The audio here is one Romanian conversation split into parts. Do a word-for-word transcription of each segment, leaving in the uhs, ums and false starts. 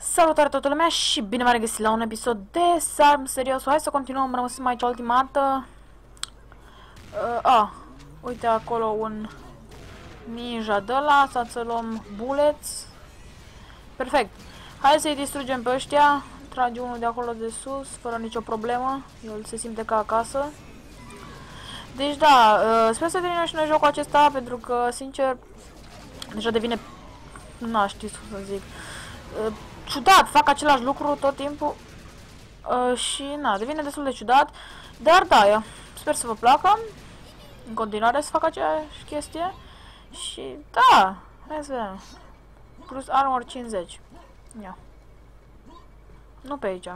Salutare toată lumea și bine v-am regăsit la un episod de Sarm Serios. Hai să continuăm, am rămas aici ultima dată. Uh, a, uite acolo un ninja de la, să luăm bullets. Perfect. Hai să-i distrugem pe ăștia. Trage unul de acolo de sus, fără nicio problemă. El se simte ca acasă. Deci da, uh, sper să terminăm și noi jocul acesta, pentru că, sincer, deja devine, nu știu ce să zic, uh, ciudat, fac același lucru tot timpul uh, și na, devine destul de ciudat, dar da, eu sper să vă placă în continuare să fac aceeași chestie și da, hai să vedem, plus armor cincizeci, ia, nu pe aici,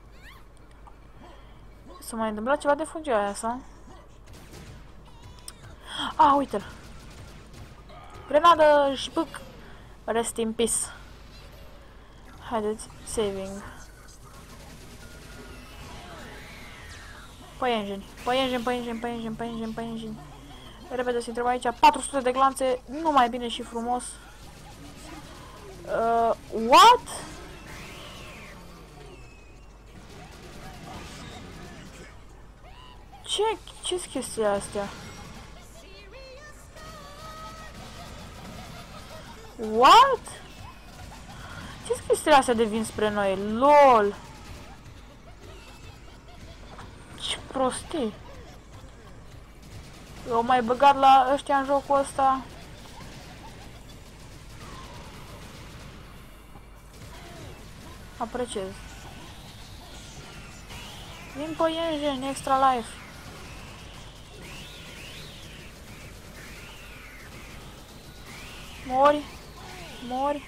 s-a mai întâmplat ceva de fugia aia sau? Ah, uite-l, grenadă și pâc, rest in peace. Haideți, saving. Păienjeni, păienjeni, păienjeni, păienjeni, păienjeni, păienjeni. Repede să intrăm aici, patru sute de glanțe, nu mai bine și frumos. Uh, what? Ce, ce-s chestia astea? What? Ce chestiile astea devin spre noi? LOL! Ce prostii! Eu mai băgat la ăștia în jocul ăsta. Apreciez. Vin pe Engine, Extra Life. Mori. Mori.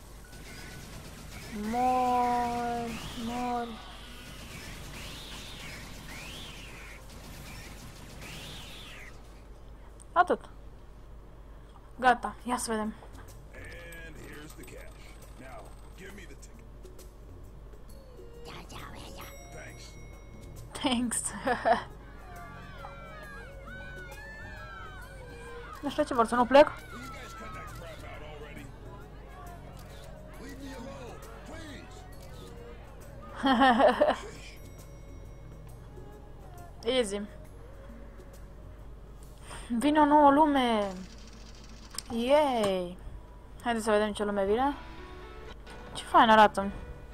Mori, mori. Atât. Gata, ia să vedem. Thanks. Nu știu ce vor, să nu plec? Easy. Vine o nouă lume. Yay. Haideți să vedem ce lume vine. Ce fain arată.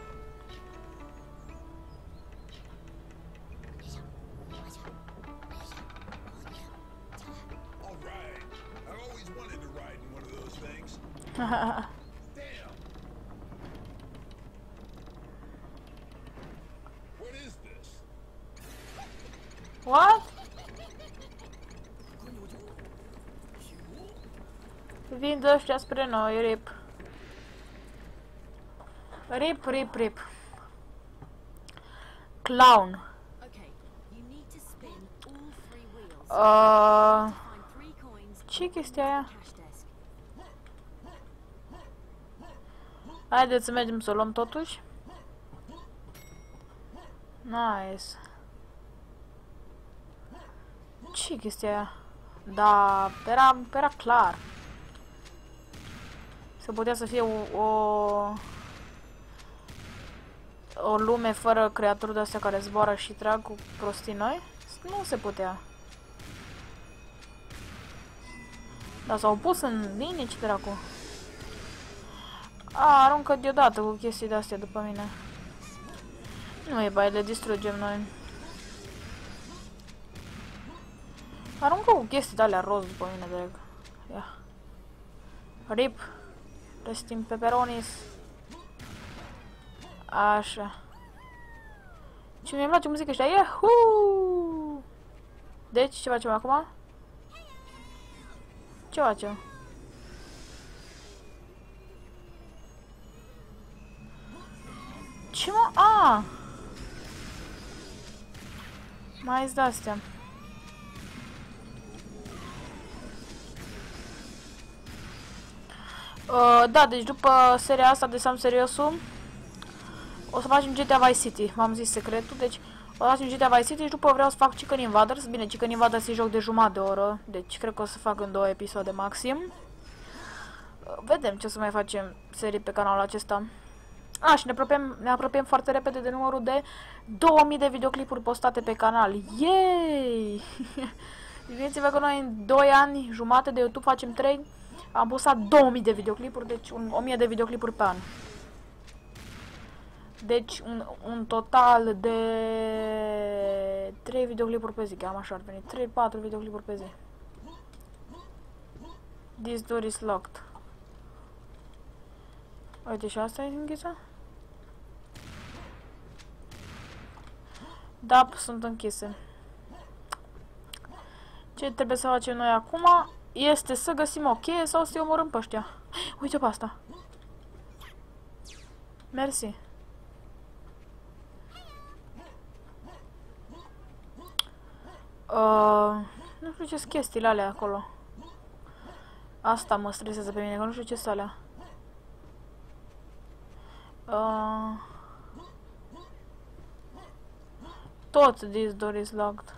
What? Vin de ăștia spre noi, rip. Rip, rip, rip. Clown. Uh, ce chestia aia? Haideți să mergem să o luăm totuși. Nice. Ce chestia aia? Da, era, era clar. Se putea să fie o, o, o lume fără creaturi de-astea care zboară și trag cu prostii noi? Nu se putea. Dar s-au pus în linie, ce dracu? A, aruncă deodată cu chestii de-astea după mine. Nu e bai, le distrugem noi. Aruncă cu chestii de-alea roz după mine, drag. Ia. Rip. Rest in pepperonis. Așa. Ce mi-e place muzica ăștia. Yahoo! Deci, ce facem acum? Ce facem? Ce mă? A! Mai îți de-astea. Uh, da, deci după seria asta de Sam Seriosul o să facem G T A Vice City, v-am zis secretul, deci o să facem G T A Vice City și după vreau să fac Chicken Invaders. Bine, Chicken Invaders e joc de jumătate de oră, deci cred că o să fac în două episoade maxim. Uh, vedem ce o să mai facem serii pe canalul acesta. A, și ne apropiem, ne apropiem foarte repede de numărul de două mii de videoclipuri postate pe canal. Yay! Gândiți-vă că noi în doi ani jumate de YouTube facem trei, am postat două mii de videoclipuri, deci un, o mie de videoclipuri pe an. Deci un, un total de trei videoclipuri pe zi, cam așa ar veni, trei patru videoclipuri pe zi. This door is locked. Uite, și asta e închisă? Da, sunt închise. Ce trebuie să facem noi acum este să găsim o cheie sau să-i omorâm pe ăștia. Uite pe asta. Mersi. Uh, nu știu ce-s chestiile alea acolo. Asta mă stresează pe mine, că nu știu ce-s alea. Uh, tot this door is locked.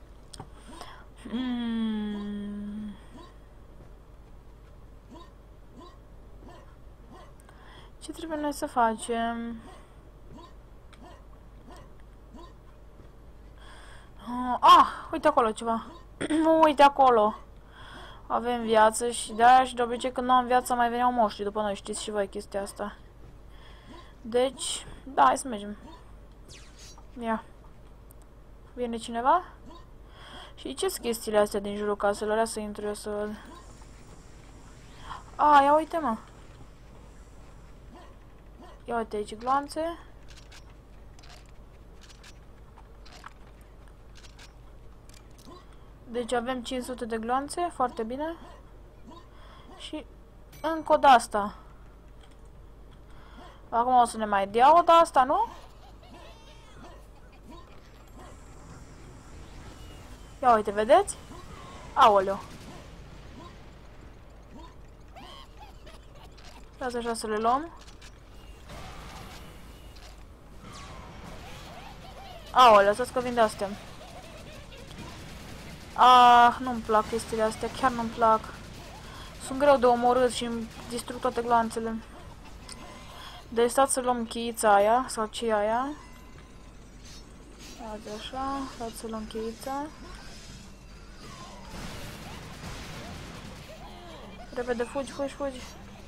Mm. Ce trebuie noi să facem? Uh, ah, uite acolo ceva. Nu, uite acolo. Avem viață și de-aia și de obicei când nu am viață mai veneau moștri după noi, știți și voi chestia asta. Deci, da, hai să mergem. Ia. Vine cineva? Și ce-s chestiile astea din jurul caselor? Să intru eu să văd. A, ia uite, mă. Ia uite aici gloanțe. Deci avem cinci sute de gloanțe, foarte bine. Și încă o de asta. Acum o să ne mai dea o de asta, nu? Ia uite, vedeți? Aoleu. Ia să așa să le luăm. Aoleu, să-ți că vin de astea. Ah, nu-mi plac chestiile astea, chiar nu-mi plac. Sunt greu de omorât și îmi distrug toate gloanțele. Deci stați să luăm cheița aia, sau ce aia. Azi așa, stați să luăm cheița. Repede, fugi, fugi, fugi.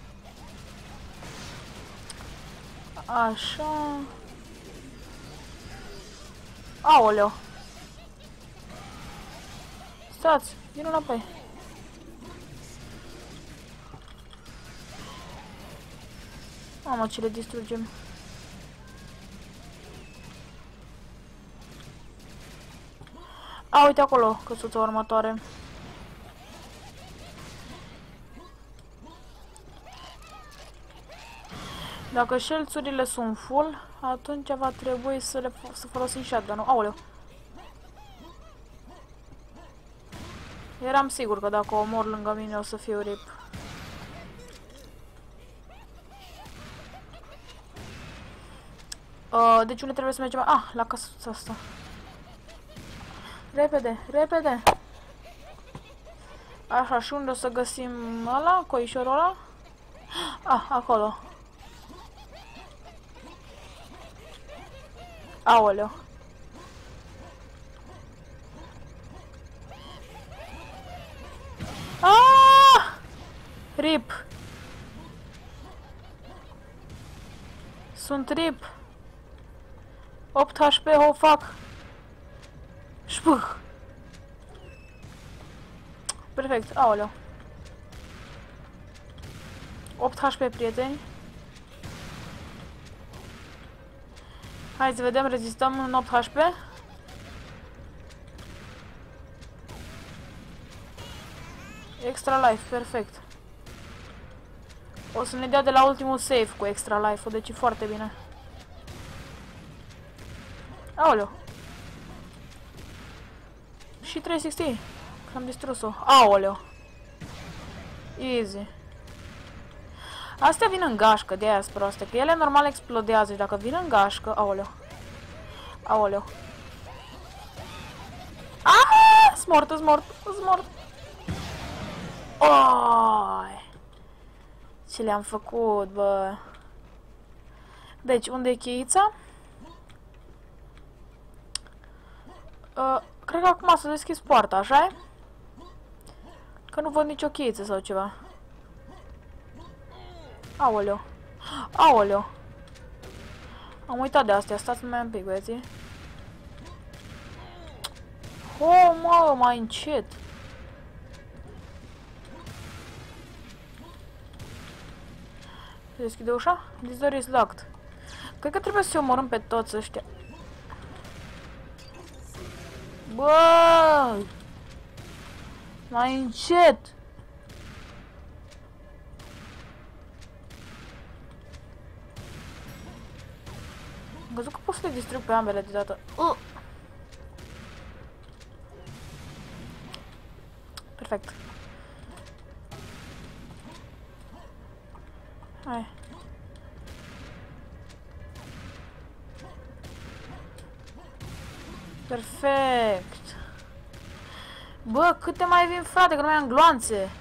Așa. Aoleu. Stați, vin înapoi. Mamă, ce le distrugem. A, uite acolo, căsuța următoare. Dacă șelțurile sunt full, atunci va trebui să le să folosim shotgun-ul. Aoleu. Eram sigur că dacă o omor lângă mine o să fiu rip. Uh, deci unde trebuie să mergem? Ah, la căsuța asta. Repede, repede. Așa, și unde o să găsim ăla, coișorul ăla? Ah, acolo. Aoleu. Ah! Rip. Sunt rip. opt H P, o fac. Șpuh. Perfect, aoleu. opt H P, prieteni. Hai să vedem, rezistăm în opt H P. Extra life, perfect. O să ne dea de la ultimul save cu extra life-ul, deci e foarte bine. Aoleu. Și trei sixty. Că am distrus-o. Aoleu. Easy. Astea vin în gașcă, de aia sunt proaste, că ele normal explodează și dacă vin în gașcă... Aoleu. Aoleu. Aaaa! Smort, smort, smort. Oi! Ce le-am făcut, bă? Deci, unde e cheița? Uh, cred că acum s-a deschis poarta, așa e? Că nu văd nicio cheiță sau ceva. Aoleo. Aoleo. Am uitat de astea, stați mai un pic, băieții. Oh, mă, mai încet. Se deschide ușa? This door is locked. Cred că trebuie să-i omorâm pe toți ăștia. Bă! Mai încet! Am văzut că pot să le distrug pe ambele deodată. Uh! Perfect. Hai. Perfect. Bă, câte mai vin, frate, că nu mai am gloanțe.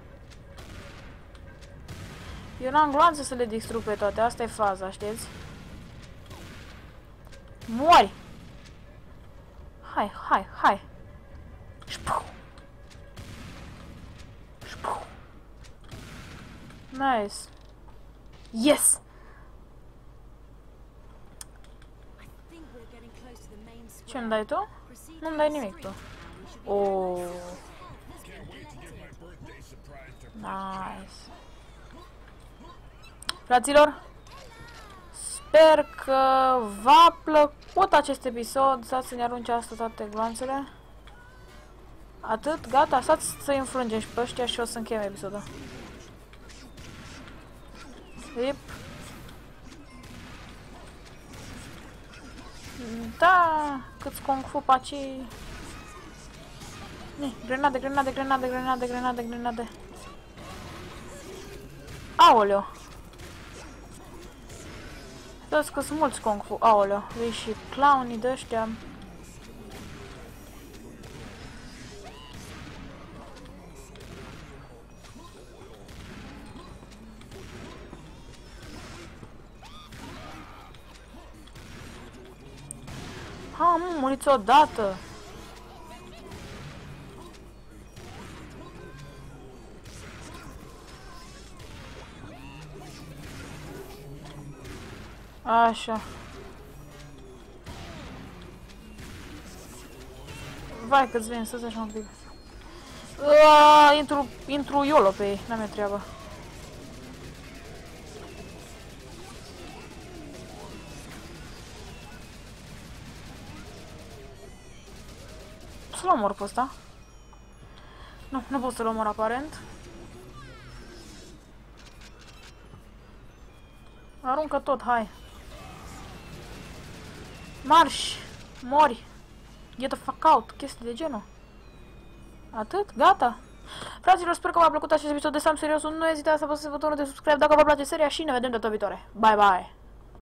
Eu n-am gloanțe să le distrug pe toate, asta e faza, știți? Mori! Hai, hai, hai! Șpuh! Șpuh! Nice! Yes! Ce-mi dai tu? Nu-mi dai nimic tu. Oh. Nice. Fraților, sper că v-a plăcut acest episod. Stați să ne arunce asta toate gloanțele. Atât, gata, stați să-i înfrângem și pe ăștia și o să încheiem episodul. Rip. Da, câți kung fu paci. Grenade, grenade, grenade, grenade, grenade, grenade. Aoleo. Dați că sunt mulți kung fu. Aoleo. Vei și clownii de ăștia. Ha, mă, muriți odată. Așa. Vai că-ți vine, să-ți așa un pic. Aaaa, intru, intru YOLO pe ei, n-am eu treabă. Să-l omor pe ăsta. Nu, nu pot să-l omor aparent. Aruncă tot, hai. Marș! Mori! Get the fuck out! Chestii de genul. Atât? Gata? Fraților, sper că v-a plăcut acest episod de Sam Serios. Nu ezitați să apăsați butonul de subscribe dacă vă place seria și ne vedem data viitoare. Bye, bye!